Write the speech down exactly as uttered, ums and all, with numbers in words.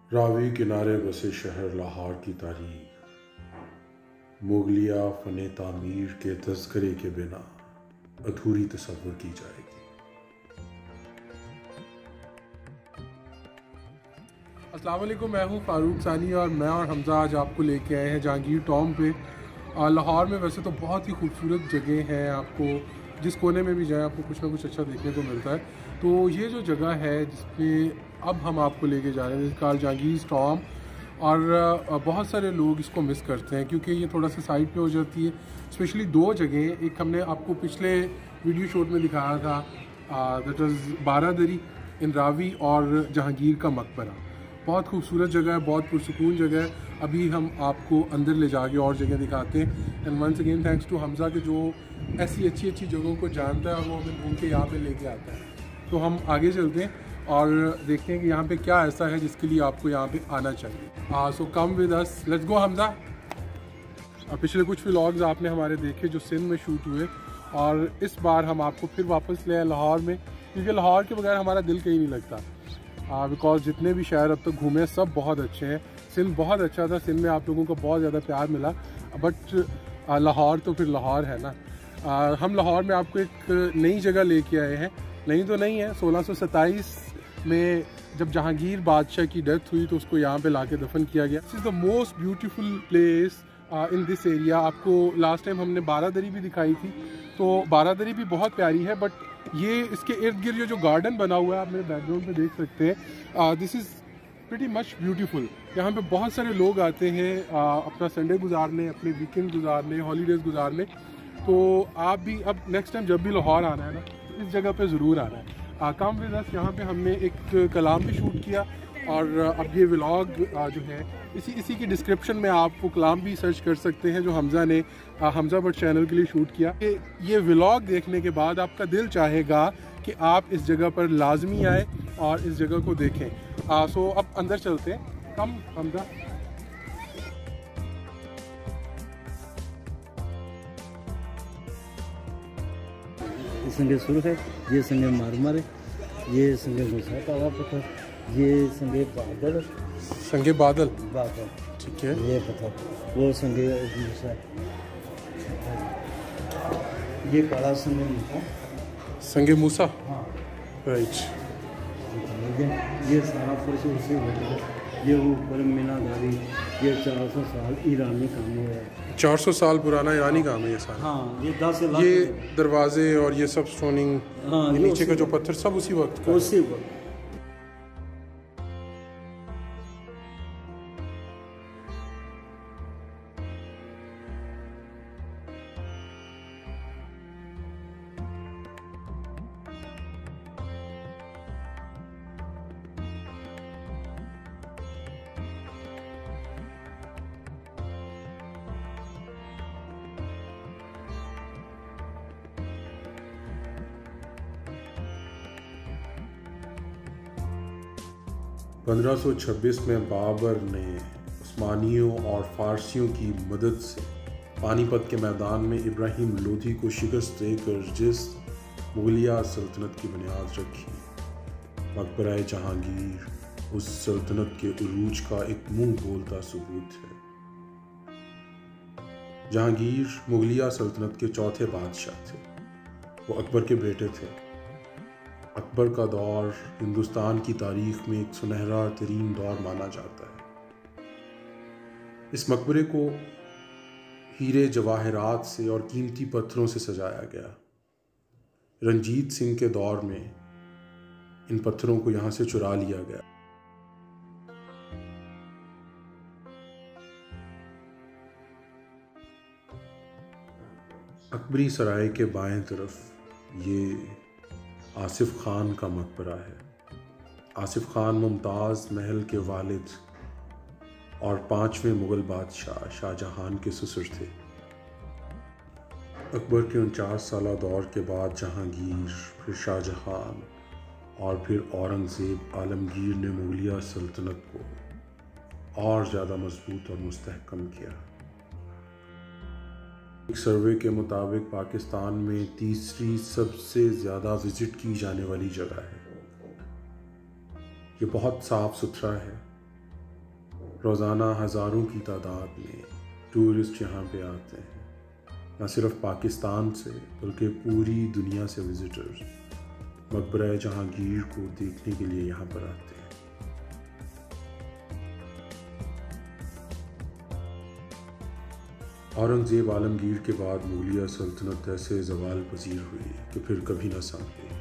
रावी किनारे बसे शहर लाहौर की तारीख, मुगलिया फ़ने तामीर के तज़किरे के बिना अधूरी तस्वुर की जाएगी। अस्सलाम वालेकुम, मैं हूँ फ़ारूक सानी और मैं और हमज़ा आज आपको लेके आए हैं जहांगीर टॉम पे। लाहौर में वैसे तो बहुत ही खूबसूरत जगह हैं, आपको जिस कोने में भी जाएं आपको कुछ ना कुछ अच्छा देखने को मिलता है। तो ये जो जगह है जिसपे अब हम आपको लेके जा रहे हैं, जिसका जहांगीर टॉम, और बहुत सारे लोग इसको मिस करते हैं क्योंकि ये थोड़ा सा साइड पे हो जाती है। स्पेशली दो जगह, एक हमने आपको पिछले वीडियो शूट में दिखाया था, that is Baradari in Ravi, और जहांगीर का मकबरा। बहुत खूबसूरत जगह है, बहुत पुरसुकून जगह है। अभी हम आपको अंदर ले जाके और जगह दिखाते हैं। And once again thanks to Hamza के जो ऐसी अच्छी अच्छी जगहों को जानता है और वो हमें घूम के यहाँ पे लेके आता है। तो हम आगे चलते हैं और देखते हैं कि यहाँ पे क्या ऐसा है जिसके लिए आपको यहाँ पे आना चाहिए। So come with us, let's go Hamza. पिछले कुछ व्लॉग्स आपने हमारे देखे जो सिंध में शूट हुए, और इस बार हम आपको फिर वापस ले आए लाहौर में, क्योंकि लाहौर के बगैर हमारा दिल कहीं नहीं लगता। बिकॉज uh, जितने भी शहर अब तक घूमे सब बहुत अच्छे हैं। सिंध बहुत अच्छा था, सिंध में आप लोगों को बहुत ज़्यादा प्यार मिला, बट uh, लाहौर तो फिर लाहौर है ना। uh, हम लाहौर में आपको एक नई जगह लेके आए हैं। नई तो नहीं है, सोलह सौ सत्ताईस में जब जहांगीर बादशाह की डेथ हुई तो उसको यहाँ पे लाके दफन किया गया। This is the most beautiful place in this area. आपको लास्ट टाइम हमने बारादरी भी दिखाई थी, तो बारादरी भी बहुत प्यारी है, बट ये इसके इर्द गिर्द जो गार्डन बना हुआ है आप मेरे बैकग्राउंड पे देख सकते हैं, this is pretty much beautiful. यहाँ पे बहुत सारे लोग आते हैं uh, अपना संडे गुजारने, अपने वीकेंड गुजारने, हॉलीडेज़ गुजारने। तो आप भी अब नेक्स्ट टाइम जब भी लाहौर आना है ना, तो इस जगह पे ज़रूर आना है। कम विद अस, यहाँ पे हमने एक कलाम भी शूट किया, और अब ये व्लॉग जो है इसी इसी की डिस्क्रिप्शन में आप वो कलाम भी सर्च कर सकते हैं जो हमज़ा ने हमज़ा बट चैनल के लिए शूट किया। ये व्लॉग देखने के बाद आपका दिल चाहेगा कि आप इस जगह पर लाजमी आए और इस जगह को देखें। आ, सो अब अंदर चलते हैं। कम हमज़ा। संगे सुर्ख है, ये संगे मारमर है, ये संगे मूसा काला पत्थर, ये संगे बादल संगे बादल बादल ठीक है, ये पत्थर, वो संगे मूसा, ये काला संगे मूसा संगे मूसा। हाँ राइट। ये ये सारा फर्श उसी है, ये ऊपर मीनाकारी, ये चार सौ साल ईरानी काम हुआ है। चार सौ साल पुराना ईरानी काम है ये सारा। हाँ, ये दस लाख, ये दरवाजे और ये सब स्टोनिंग, हाँ, ये नीचे का जो पत्थर सब उसी वक्त का उसी वक्त। पंद्रह सौ छब्बीस में बाबर ने उस्मानियों और फ़ारसियों की मदद से पानीपत के मैदान में इब्राहिम लोधी को शिकस्त देकर जिस मुगलिया सल्तनत की बुनियाद रखी, मकबरा जहांगीर उस सल्तनत के उरूज का एक मुंह बोलता सबूत है। जहांगीर मुगलिया सल्तनत के चौथे बादशाह थे। वो अकबर के बेटे थे। अकबर का दौर हिंदुस्तान की तारीख में एक सुनहरा तरीन दौर माना जाता है। इस मकबरे को हीरे जवाहरात से और कीमती पत्थरों से सजाया गया। रंजीत सिंह के दौर में इन पत्थरों को यहाँ से चुरा लिया गया। अकबरी सराय के बाएं तरफ ये आसिफ खान का मकबरा है। आसिफ खान मुमताज़ महल के वालिद और पांचवें मुग़ल बादशाह शाहजहां के ससुर थे। अकबर के उनचास साला दौर के बाद जहांगीर, फिर शाहजहां और फिर औरंगज़ेब आलमगीर ने मुगलिया सल्तनत को और ज़्यादा मजबूत और मुस्तहकम किया। एक सर्वे के मुताबिक पाकिस्तान में तीसरी सबसे ज़्यादा विज़िट की जाने वाली जगह है। ये बहुत साफ़ सुथरा है, रोज़ाना हज़ारों की तादाद में टूरिस्ट यहाँ पे आते हैं, न सिर्फ पाकिस्तान से बल्कि पूरी दुनिया से विज़िटर्स मकबरा जहांगीर को देखने के लिए यहाँ पर आते हैं। औरंगज़ेब आलमगीर के बाद मुगलिया सल्तनत ऐसे ज़वाल पजीर हुई कि फिर कभी न संभली।